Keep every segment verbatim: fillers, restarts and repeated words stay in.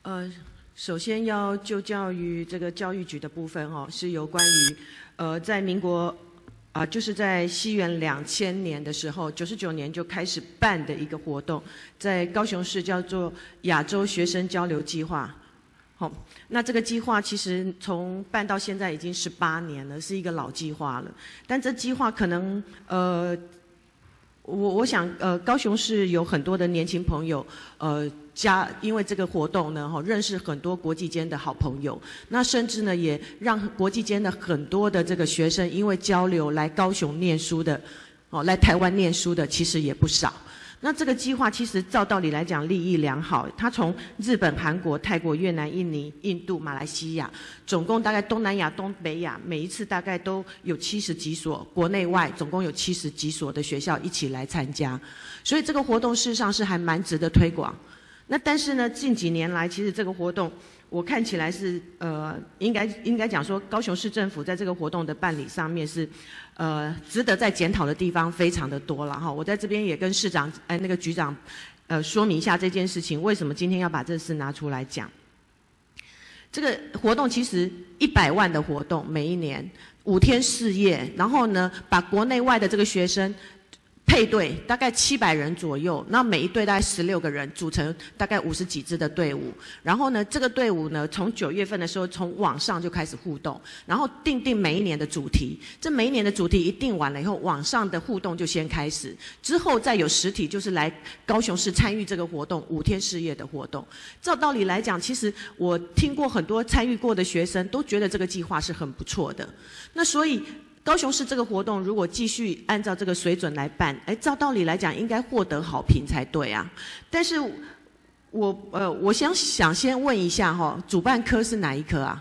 呃，首先要就教育这个教育局的部分哦，是有关于呃在民国啊、呃，就是在西元两千年的时候，九十九年就开始办的一个活动，在高雄市叫做亚洲学生交流计划。好、哦，那这个计划其实从办到现在已经十八年了，是一个老计划了。但这计划可能呃，我我想呃，高雄市有很多的年轻朋友呃。加因为这个活动呢，哈，认识很多国际间的好朋友，那甚至呢也让国际间的很多的这个学生因为交流来高雄念书的，哦，来台湾念书的其实也不少。那这个计划其实照道理来讲利益良好，它从日本、韩国、泰国、越南、印尼、印度、马来西亚，总共大概东南亚、东北亚，每一次大概都有七十几所，国内外总共有七十几所的学校一起来参加，所以这个活动事实上是还蛮值得推广。那但是呢，近几年来，其实这个活动我看起来是呃，应该应该讲说，高雄市政府在这个活动的办理上面是，呃，值得再检讨的地方非常的多了哈。我在这边也跟市长哎那个局长，呃，说明一下这件事情，为什么今天要把这事拿出来讲。这个活动其实一百万的活动，每一年五天四夜，然后呢，把国内外的这个学生配对大概七百人左右，那每一队大概十六个人，组成大概五十几支的队伍。然后呢，这个队伍呢，从九月份的时候从网上就开始互动，然后定定每一年的主题。这每一年的主题一定完了以后，网上的互动就先开始，之后再有实体，就是来高雄市参与这个活动五天四夜的活动。照道理来讲，其实我听过很多参与过的学生都觉得这个计划是很不错的。那所以高雄市这个活动如果继续按照这个水准来办，哎，照道理来讲应该获得好评才对啊。但是我呃，我想想先问一下哈、哦，主办科是哪一科啊？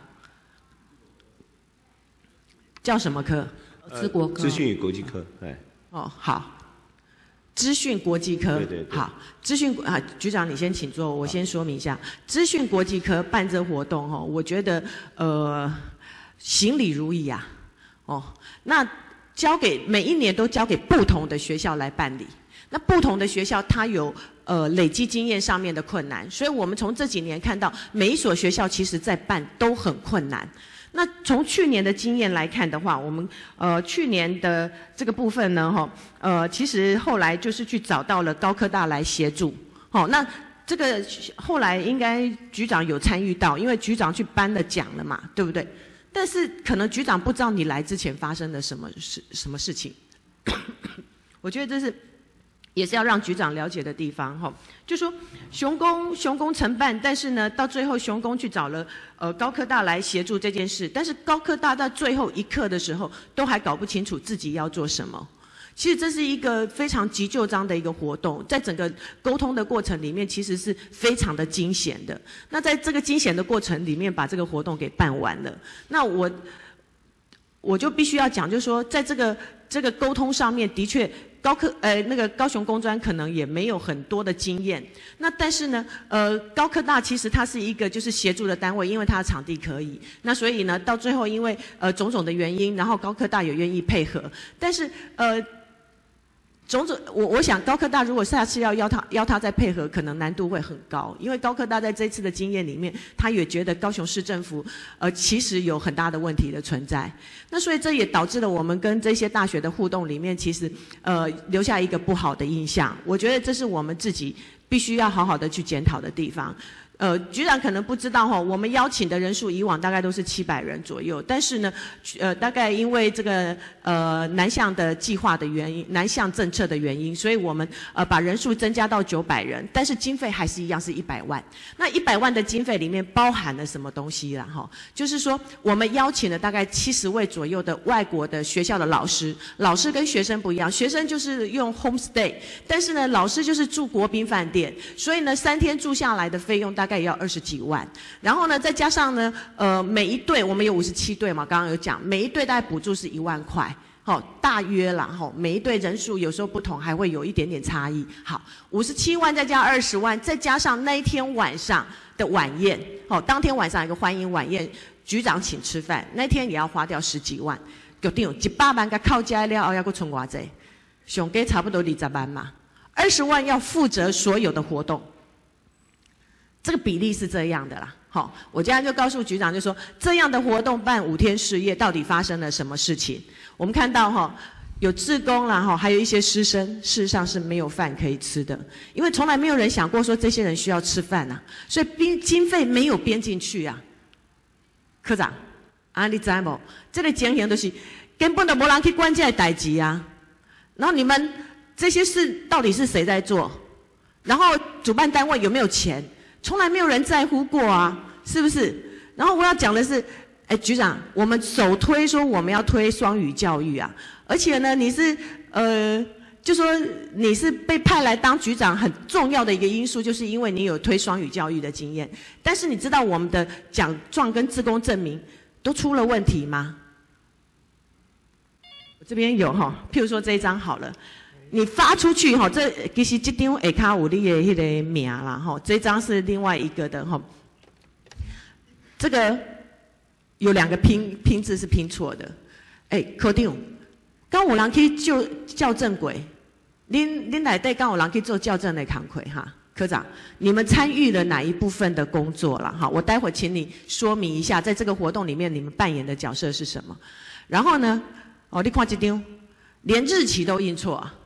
叫什么科？资国科。 资讯与国际科，哎。 哦，好。资讯国际科， 对对对。 好，资讯啊，局长你先请坐，我先说明一下，资讯国际科办这活动哈、哦，我觉得呃，行礼如仪啊。哦，那交给每一年都交给不同的学校来办理，那不同的学校它有呃累积经验上面的困难，所以我们从这几年看到每一所学校其实在办都很困难。那从去年的经验来看的话，我们呃去年的这个部分呢，哈，呃其实后来就是去找到了高科大来协助，好，那这个后来应该局长有参与到，因为局长去颁了奖了嘛，对不对？但是可能局长不知道你来之前发生了什么事什么事情，我觉得这是也是要让局长了解的地方哈。就说雄工雄工承办，但是呢，到最后雄工去找了呃高科大来协助这件事，但是高科大在最后一刻的时候都还搞不清楚自己要做什么。其实这是一个非常急就章的一个活动，在整个沟通的过程里面，其实是非常的惊险的。那在这个惊险的过程里面，把这个活动给办完了。那我我就必须要讲，就是说，在这个这个沟通上面，的确高科呃那个高雄工专可能也没有很多的经验。那但是呢，呃高科大其实它是一个就是协助的单位，因为它的场地可以。那所以呢，到最后因为呃种种的原因，然后高科大也愿意配合，但是呃。种种，我我想高科大如果下次要邀他邀他再配合，可能难度会很高，因为高科大在这次的经验里面，他也觉得高雄市政府呃其实有很大的问题的存在。那所以这也导致了我们跟这些大学的互动里面，其实呃留下一个不好的印象。我觉得这是我们自己必须要好好的去检讨的地方。呃，局长可能不知道哈，我们邀请的人数以往大概都是七百人左右，但是呢，呃，大概因为这个呃南向的计划的原因，南向政策的原因，所以我们呃把人数增加到九百人，但是经费还是一样是一百万。那一百万的经费里面包含了什么东西啦？哈，就是说我们邀请了大概七十位左右的外国的学校的老师，老师跟学生不一样，学生就是用 homestay， 但是呢，老师就是住国宾饭店，所以呢，三天住下来的费用大概大概也要二十几万，然后呢，再加上呢，呃，每一队我们有五十七队嘛，刚刚有讲，每一队大概补助是一万块，好、哦，大约啦，哈、哦，每一队人数有时候不同，还会有一点点差异。好，五十七万再加二十万，再加上那一天晚上的晚宴，好、哦，当天晚上有一个欢迎晚宴，局长请吃饭，那天也要花掉十几万，决定一百万个靠加了，要个存偌济，上给差不多二十万嘛，二十万要负责所有的活动。 这个比例是这样的啦。好，我这样就告诉局长，就说这样的活动办五天四夜，到底发生了什么事情？我们看到哈，有志工啦哈，还有一些师生，事实上是没有饭可以吃的，因为从来没有人想过说这些人需要吃饭啊，所以经经费没有编进去啊。科长，啊，你知无？这个情形就是根本都没人去管这个代志啊。然后你们这些事到底是谁在做？然后主办单位有没有钱？从来没有人在乎过啊，是不是？然后我要讲的是，哎，局长，我们首推说我们要推双语教育啊，而且呢，你是呃，就说你是被派来当局长很重要的一个因素，就是因为你有推双语教育的经验。但是你知道我们的奖状跟志工证明都出了问题吗？我这边有哈，譬如说这一张好了。你发出去哈，这其实这张下卡有你的那个名啦哈，这张是另外一个的哈。这个有两个拼拼字是拼错的，哎，科长，刚有人去就校正过，恁恁内底刚有人去做校正的工课哈，科长，你们参与了哪一部分的工作了哈？我待会请你说明一下，在这个活动里面你们扮演的角色是什么？然后呢，哦，你看这张，连日期都印错啊。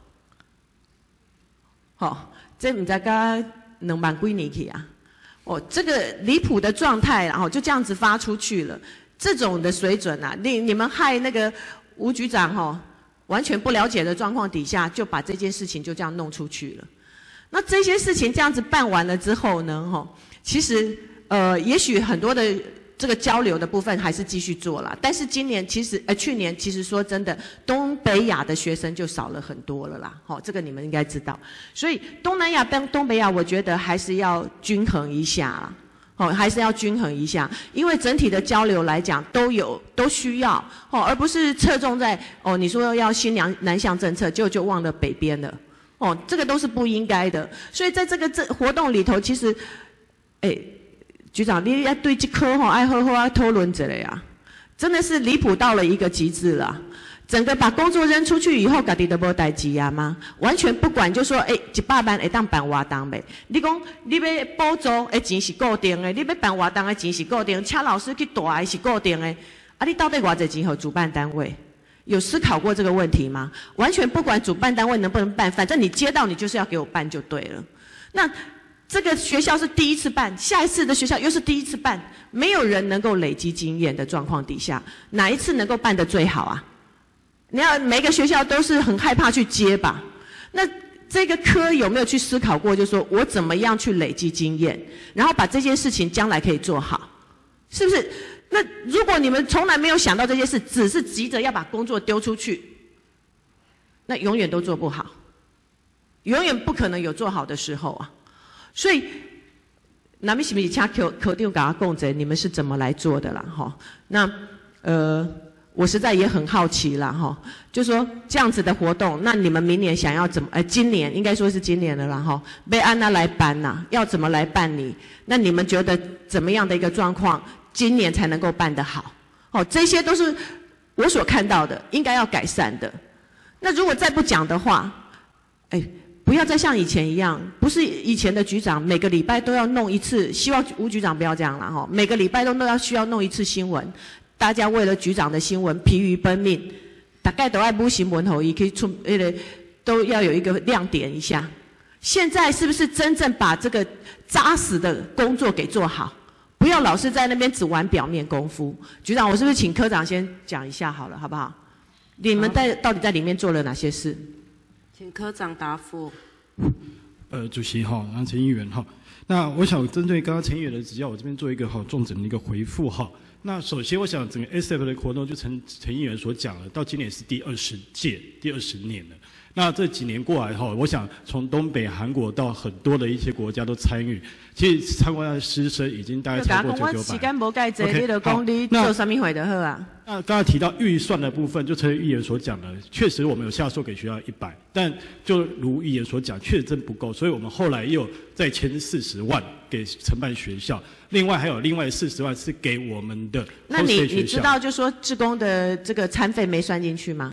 好、哦，这唔知噶两万几年去啊！哦，这个离谱的状态，然后就这样子发出去了，这种的水准啊，你你们害那个吴局长哈、哦，完全不了解的状况底下，就把这件事情就这样弄出去了。那这些事情这样子办完了之后呢，哈、哦，其实呃，也许很多的这个交流的部分还是继续做了，但是今年其实呃去年其实说真的，东北亚的学生就少了很多了啦，好、哦，这个你们应该知道。所以东南亚跟东北亚，我觉得还是要均衡一下啦，哦，还是要均衡一下，因为整体的交流来讲都有都需要，哦，而不是侧重在哦你说要新南南向政策，结果就忘了北边了，哦，这个都是不应该的。所以在这个这活动里头，其实，哎。局长，你要对这科吼爱好好啊讨论一下呀，真的是离谱到了一个极致了。整个把工作扔出去以后，家己都无代志啊吗？完全不管，就说哎、欸，一百万会当办活动袂？你讲你要补助的钱是固定的，你要办活动的钱是固定，请老师去带的是固定的，啊，你到底偌济钱给主办单位？有思考过这个问题吗？完全不管主办单位能不能办，反正你接到你就是要给我办就对了。那。这个学校是第一次办，下一次的学校又是第一次办，没有人能够累积经验的状况底下，哪一次能够办得最好啊？你要每个学校都是很害怕去接吧？那这个科有没有去思考过，就是说我怎么样去累积经验，然后把这件事情将来可以做好，是不是？那如果你们从来没有想到这件事，只是急着要把工作丢出去，那永远都做不好，永远不可能有做好的时候啊。所以，那么是不是请科科长跟我讲者，你们是怎么来做的啦？哈，那呃，我实在也很好奇啦，哈，就说这样子的活动，那你们明年想要怎么？呃，今年应该说是今年了啦，哈，被按那来办呐，要怎么来办理？那你们觉得怎么样的一个状况，今年才能够办得好？哦，这些都是我所看到的，应该要改善的。那如果再不讲的话，哎。不要再像以前一样，不是以前的局长每个礼拜都要弄一次，希望吴局长不要这样了哈，每个礼拜都都要需要弄一次新闻，大家为了局长的新闻疲于奔命，大概都爱补新闻后，也可以出那个都要有一个亮点一下。现在是不是真正把这个扎实的工作给做好？不要老是在那边只玩表面功夫。局长，我是不是请科长先讲一下好了，好不好？你们在到底在里面做了哪些事？ 请科长答复。 呃，主席哈，然后陈议员哈，那我想针对刚刚陈议员的指教，我这边做一个好重整的一个回复哈。那首先，我想整个 S F 的活动，就陈陈议员所讲了，到今年是第二十届、第二十年了。那这几年过来哈，我想从东北、韩国到很多的一些国家都参与，其实参观的师生已经大概超过九九百。 我时间无介济，你就讲你做什么会就好啊。 那刚才提到预算的部分，就陈议员所讲的，确实我们有下授给学校一百，但就如议员所讲，确实真不够，所以我们后来又再签四十万给承办学校，另外还有另外四十万是给我们的。 那你你知道就说志工的这个餐费没算进去吗？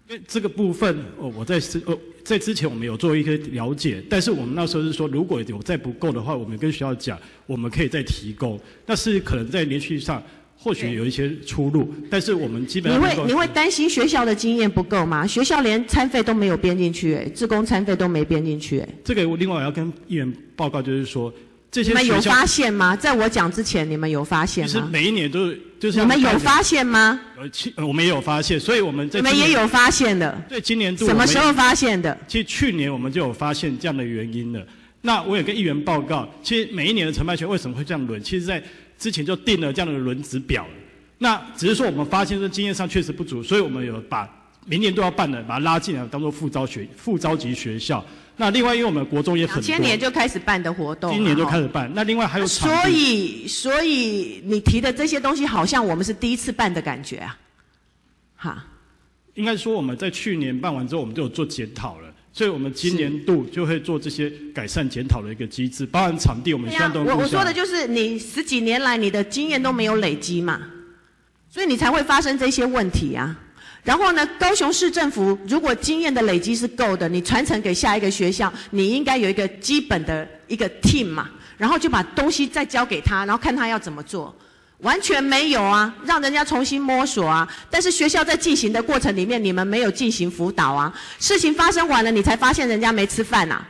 因为这个部分，哦，我在之哦，在之前我们有做一个了解，但是我们那时候是说，如果有再不够的话，我们跟学校讲，我们可以再提供，但是可能在连续上或许有一些出入，但是我们基本上你会你会担心学校的经验不够吗？学校连餐费都没有编进去，哎，志工餐费都没编进去，哎。这个我另外我要跟议员报告，就是说。这些你们有发现吗？在我讲之前，你们有发现吗？ 其实每一年都就是你们有发现吗？ 呃，我们也有发现，所以我们在你们也有发现的。 对，今年度什么时候发现的？ 其实去年我们就有发现这样的原因了。那我也跟议员报告，其实每一年的承办权为什么会这样轮？其实在之前就定了这样的轮值表。那只是说我们发现说经验上确实不足，所以我们有把明年都要办的，把它拉进来当做副招学副招级学校。那另外，因为我们国中也很多， 两千年就开始办的活动， 今年就开始办。那另外还有场地， 所以所以你提的这些东西，好像我们是第一次办的感觉啊，哈。 应该说我们在去年办完之后，我们就有做检讨了，所以我们今年度就会做这些改善检讨的一个机制，包含场地，我们现在都。 我我说的就是你十几年来你的经验都没有累积嘛，所以你才会发生这些问题啊。然后呢，高雄市政府如果经验的累积是够的，你传承给下一个学校，你应该有一个基本的一个 team 嘛，然后就把东西再交给他，然后看他要怎么做。完全没有啊，让人家重新摸索啊。但是学校在进行的过程里面，你们没有进行辅导啊。事情发生完了，你才发现人家没吃饭啊。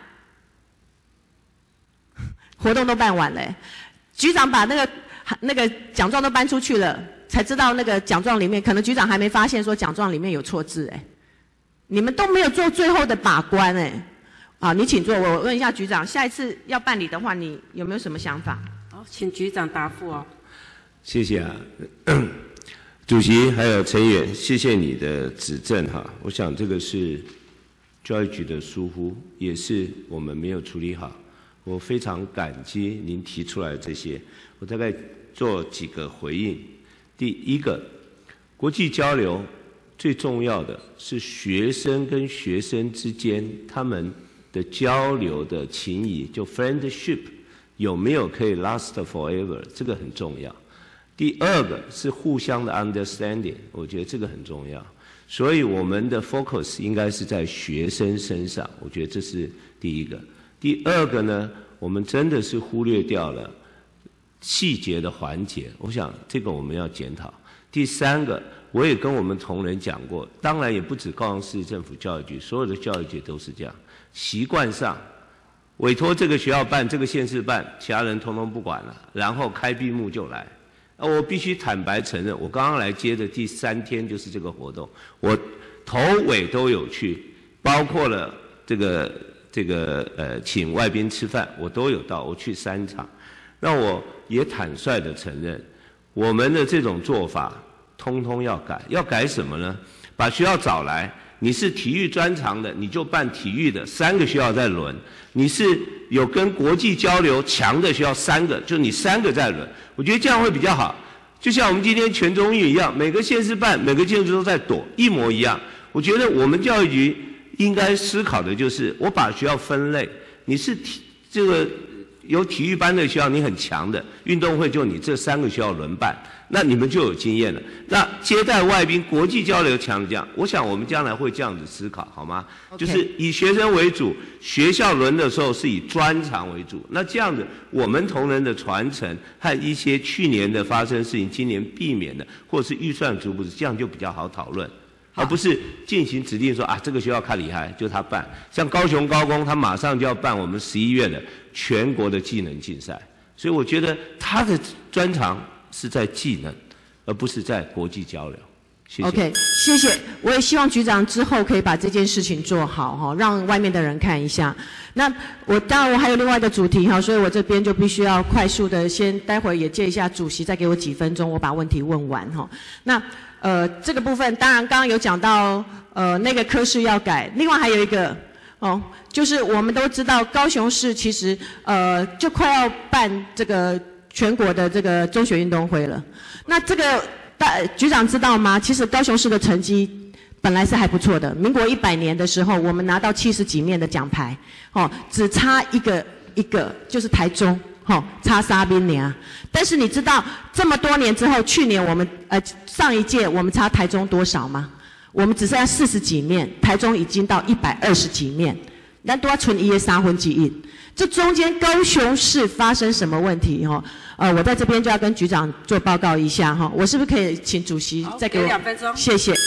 活动都办完了、欸，局长把那个那个奖状都搬出去了。才知道那个奖状里面，可能局长还没发现说奖状里面有错字哎，你们都没有做最后的把关哎，啊，你请坐，我问一下局长，下一次要办理的话，你有没有什么想法？ 好，请局长答复哦。 谢谢啊，主席还有陈远，谢谢你的指正哈，我想这个是教育局的疏忽，也是我们没有处理好，我非常感激您提出来的这些，我大概做几个回应。第一个，国际交流最重要的是学生跟学生之间他们的交流的情谊，就 friendship 有没有可以 last forever， 这个很重要。第二个是互相的 understanding， 我觉得这个很重要。所以我们的 focus 应该是在学生身上，我觉得这是第一个。第二个呢，我们真的是忽略掉了细节的环节，我想这个我们要检讨。第三个，我也跟我们同仁讲过，当然也不止高雄市政府教育局，所有的教育局都是这样，习惯上委托这个学校办，这个县市办，其他人通通不管了，然后开闭幕就来。我必须坦白承认，我刚刚来接的第三天就是这个活动，我头尾都有去，包括了这个这个呃请外宾吃饭，我都有到，我去三场。那我也坦率地承认，我们的这种做法通通要改。要改什么呢？把学校找来，你是体育专长的，你就办体育的，三个学校在轮；你是有跟国际交流强的学校，三个，就你三个在轮。我觉得这样会比较好。就像我们今天全中运一样，每个县市办，每个县市都在躲，一模一样。我觉得我们教育局应该思考的就是，我把学校分类，你是体这个。有体育班的学校你很强的，运动会就你这三个学校轮办，那你们就有经验了。那接待外宾、国际交流强这样，我想我们将来会这样子思考，好吗？ Okay. 就是以学生为主，学校轮的时候是以专长为主。那这样子，我们同仁的传承和一些去年的发生事情，今年避免的，或者是预算足不足，这样就比较好讨论。而不是进行指定说啊，这个学校看厉害，就他办。像高雄高工，他马上就要办我们十一月的全国的技能竞赛，所以我觉得他的专长是在技能，而不是在国际交流。谢谢。 OK， 谢谢。我也希望局长之后可以把这件事情做好哈，让外面的人看一下。那我当然我还有另外一个主题哈，所以我这边就必须要快速的先，待会儿也借一下主席，再给我几分钟，我把问题问完哈。那。呃，这个部分当然刚刚有讲到，呃，那个科室要改，另外还有一个，哦，就是我们都知道高雄市其实呃就快要办这个全国的这个中学运动会了。那这个大局长知道吗？其实高雄市的成绩本来是还不错的，民国一百年的时候，我们拿到七十几面的奖牌，哦，只差一个一个就是台中。好、哦，差沙宾年，但是你知道这么多年之后，去年我们呃上一届我们差台中多少吗？ 我们只剩下四十几面，台中已经到一百二十几面，咱都要存一的三分之一。这中间高雄市发生什么问题？哈，呃，我在这边就要跟局长做报告一下哈。我是不是可以请主席再给我两分钟？ 谢谢。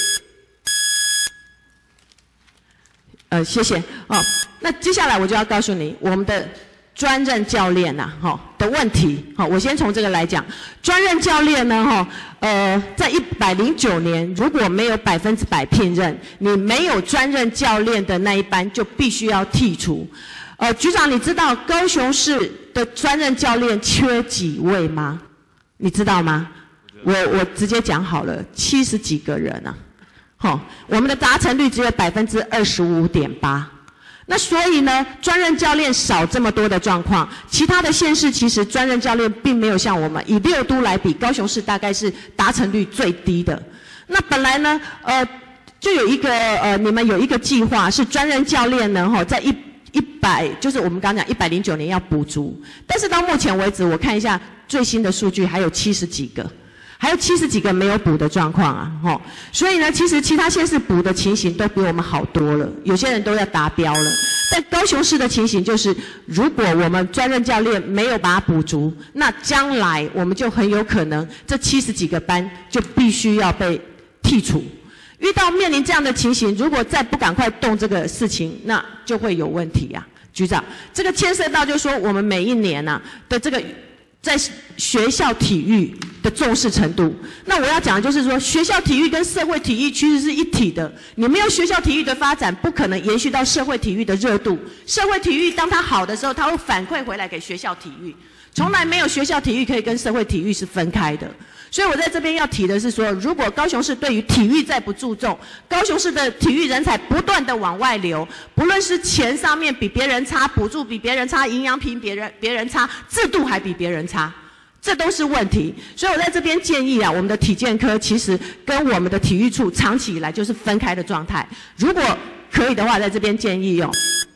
呃，谢谢。哦，那接下来我就要告诉你我们的专任教练呐、啊，哈的问题。好，我先从这个来讲。专任教练呢，哈，呃，在一百零九年如果没有百分之百聘任，你没有专任教练的那一班就必须要剔除。呃，局长，你知道高雄市的专任教练缺几位吗？你知道吗？我我直接讲好了，七十几个人啊。好，我们的达成率只有百分之二十五点八。那所以呢，专任教练少这么多的状况，其他的县市其实专任教练并没有像我们以六都来比，高雄市大概是达成率最低的。那本来呢，呃，就有一个呃，你们有一个计划是专任教练呢，哈，在一一百，就是我们刚刚讲一百零九年要补足，但是到目前为止，我看一下最新的数据，还有七十几个。还有七十几个没有补的状况啊，吼，所以呢，其实其他县市补的情形都比我们好多了，有些人都要达标了。但高雄市的情形就是，如果我们专任教练没有把它补足，那将来我们就很有可能这七十几个班就必须要被剔除。遇到面临这样的情形，如果再不赶快动这个事情，那就会有问题啊，局长。这个牵涉到就是说，我们每一年呐、啊、的这个。在学校体育的重视程度，那我要讲的就是说，学校体育跟社会体育其实是一体的。你没有学校体育的发展，不可能延续到社会体育的热度。社会体育当它好的时候，它会反馈回来给学校体育。从来没有学校体育可以跟社会体育是分开的。所以我在这边要提的是说，如果高雄市对于体育再不注重，高雄市的体育人才不断的往外流，不论是钱上面比别人差，补助比别人差，营养品别人别人差，制度还比别人差，这都是问题。所以我在这边建议啊，我们的体健科其实跟我们的体育处长期以来就是分开的状态。如果可以的话，在这边建议哦。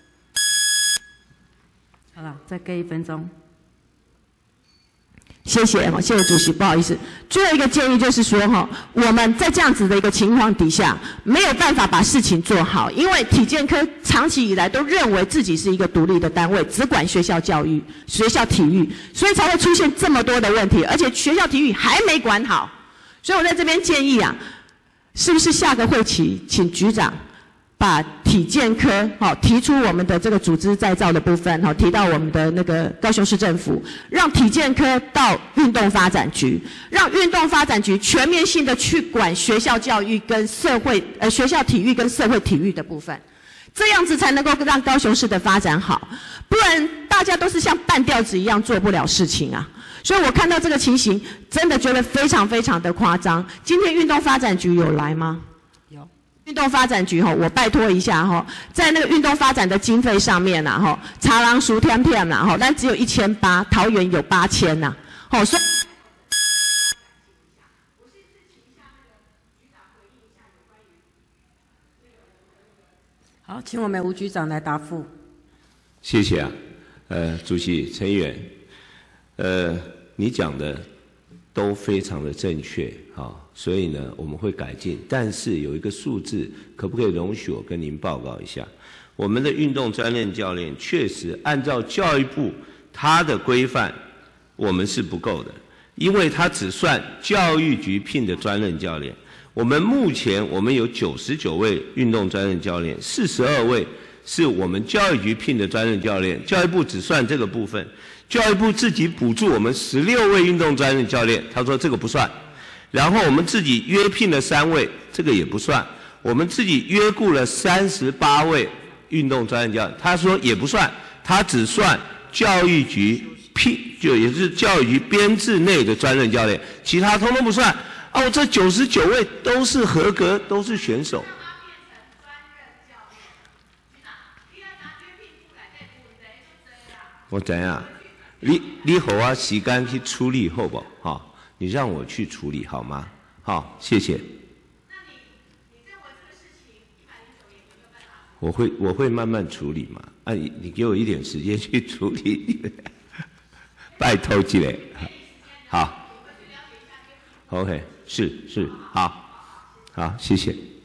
好了，再给一分钟。 谢谢哈，谢谢主席，不好意思。最后一个建议就是说哈，我们在这样子的一个情况底下，没有办法把事情做好，因为体健科长期以来都认为自己是一个独立的单位，只管学校教育、学校体育，所以才会出现这么多的问题，而且学校体育还没管好。所以我在这边建议啊，是不是下个会期请局长把体健科好提出我们的这个组织再造的部分好提到我们的那个高雄市政府，让体健科到运动发展局，让运动发展局全面性的去管学校教育跟社会呃学校体育跟社会体育的部分，这样子才能够让高雄市的发展好，不然大家都是像半吊子一样做不了事情啊。所以我看到这个情形，真的觉得非常非常的夸张。今天运动发展局有来吗？运动发展局吼，我拜托一下吼，在那个运动发展的经费上面呐吼，查人数添添呐吼，但只有一千八，桃园有八千呐，吼所以。 好，请我们吴局长来答复。 谢谢啊，呃，主席陈议员，呃，你讲的都非常的正确，好。所以呢，我们会改进，但是有一个数字，可不可以容许我跟您报告一下？我们的运动专任教练确实按照教育部它的规范，我们是不够的，因为它只算教育局聘的专任教练。我们目前我们有九十九位运动专任教练，四十二位是我们教育局聘的专任教练，教育部只算这个部分，教育部自己补助我们十六位运动专任教练，他说这个不算。然后我们自己约聘了三位，这个也不算。我们自己约雇了三十八位运动专任教练，他说也不算，他只算教育局聘，就也是教育局编制内的专任教练，其他通通不算。哦，这九十九位都是合格，都是选手。我知啊，你你给我时间去处理好不好？哈。你让我去处理好吗？好，谢谢。那你你认为这个事情一百零九年有没有办法？我会我会慢慢处理嘛。啊，你你给我一点时间去处理，拜托几嘞。好。OK， 是是，好，好，谢谢。